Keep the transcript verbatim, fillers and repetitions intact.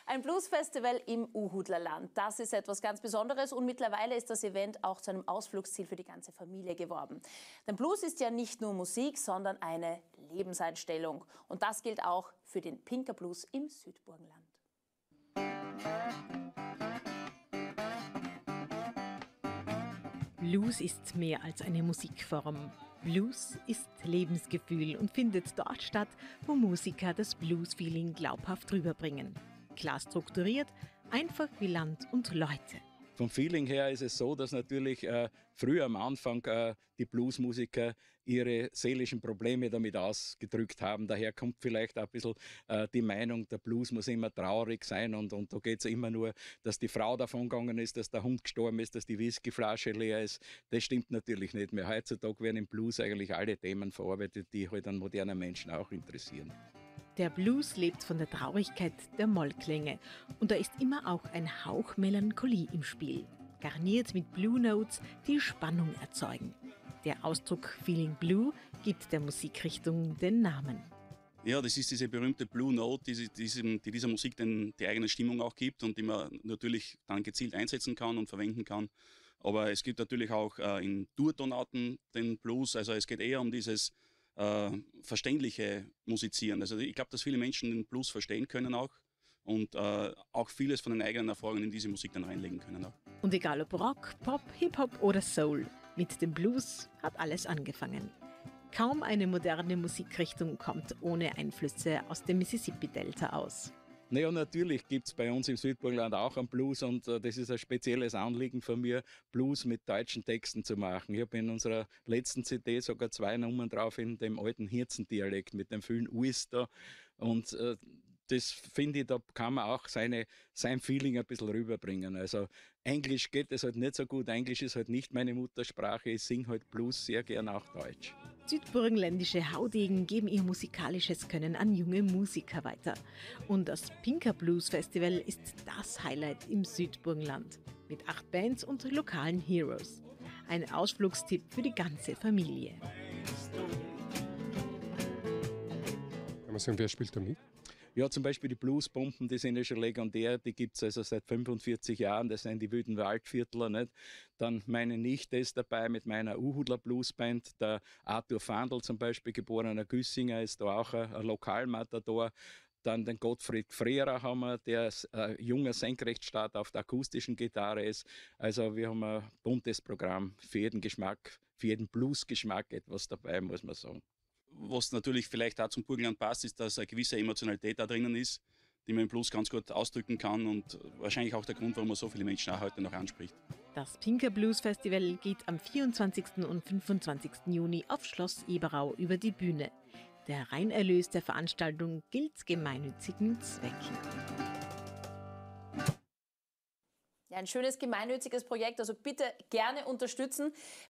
Ein Bluesfestival im Uhudlerland. Das ist etwas ganz Besonderes und mittlerweile ist das Event auch zu einem Ausflugsziel für die ganze Familie geworden. Denn Blues ist ja nicht nur Musik, sondern eine Lebenseinstellung. Und das gilt auch für den Pinker Blues im Südburgenland. Blues ist mehr als eine Musikform. Blues ist Lebensgefühl und findet dort statt, wo Musiker das Blues-Feeling glaubhaft rüberbringen. Klar strukturiert, einfach wie Land und Leute. Vom Feeling her ist es so, dass natürlich äh, früher am Anfang äh, die Bluesmusiker ihre seelischen Probleme damit ausgedrückt haben. Daher kommt vielleicht auch ein bisschen äh, die Meinung, der Blues muss immer traurig sein und, und da geht es immer nur, dass die Frau davon gegangen ist, dass der Hund gestorben ist, dass die Whiskyflasche leer ist. Das stimmt natürlich nicht mehr. Heutzutage werden im Blues eigentlich alle Themen verarbeitet, die halt einen modernen Menschen auch interessieren. Der Blues lebt von der Traurigkeit der Mollklänge und da ist immer auch ein Hauch Melancholie im Spiel, garniert mit Blue Notes, die Spannung erzeugen. Der Ausdruck Feeling Blue gibt der Musikrichtung den Namen. Ja, das ist diese berühmte Blue Note, die, die, die dieser Musik den, die eigene Stimmung auch gibt und die man natürlich dann gezielt einsetzen kann und verwenden kann. Aber es gibt natürlich auch äh, in Durtonarten den Blues, also es geht eher um dieses Äh, verständliche Musizieren. Also ich glaube, dass viele Menschen den Blues verstehen können auch und äh, auch vieles von den eigenen Erfahrungen in diese Musik dann reinlegen können auch. Und egal ob Rock, Pop, Hip-Hop oder Soul, mit dem Blues hat alles angefangen. Kaum eine moderne Musikrichtung kommt ohne Einflüsse aus dem Mississippi-Delta aus. Naja, natürlich gibt es bei uns im Südburgenland auch einen Blues und äh, das ist ein spezielles Anliegen von mir, Blues mit deutschen Texten zu machen. Ich habe in unserer letzten C D sogar zwei Nummern drauf in dem alten Hirzendialekt mit dem vielen Uis da und äh, das finde ich, da kann man auch seine, sein Feeling ein bisschen rüberbringen. Also Englisch geht es halt nicht so gut, Englisch ist halt nicht meine Muttersprache, ich singe halt Blues sehr gern auch Deutsch. Südburgenländische Haudegen geben ihr musikalisches Können an junge Musiker weiter. Und das Pinker Blues Festival ist das Highlight im Südburgenland. Mit acht Bands und lokalen Heroes. Ein Ausflugstipp für die ganze Familie. Kann man sagen, wer spielt da mit? Ja, zum Beispiel die Bluesbomben, die sind ja schon legendär, die gibt es also seit fünfundvierzig Jahren, das sind die wilden Waldviertler, nicht? Dann meine Nichte ist dabei mit meiner Uhudler Bluesband, der Arthur Fandl zum Beispiel, geborener Güssinger, ist da auch ein, ein Lokalmatador. Dann den Gottfried Frehrer haben wir, der ein junger Senkrechtstarter auf der akustischen Gitarre ist. Also wir haben ein buntes Programm für jeden Geschmack, für jeden Bluesgeschmack etwas dabei, muss man sagen. Was natürlich vielleicht auch zum Burgenland passt, ist, dass eine gewisse Emotionalität da drinnen ist, die man im Blues ganz gut ausdrücken kann und wahrscheinlich auch der Grund, warum man so viele Menschen auch heute noch anspricht. Das Pinker Blues Festival geht am vierundzwanzigsten und fünfundzwanzigsten Juni auf Schloss Eberau über die Bühne. Der Reinerlös der Veranstaltung gilt gemeinnützigen Zwecken. Ja, ein schönes gemeinnütziges Projekt, also bitte gerne unterstützen.